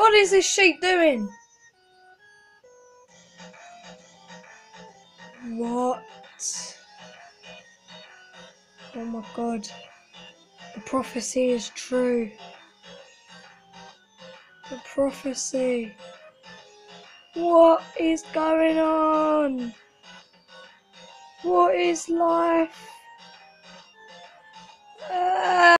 What is this sheep doing? What? Oh my god. The prophecy is true. The prophecy. What is going on? What is life?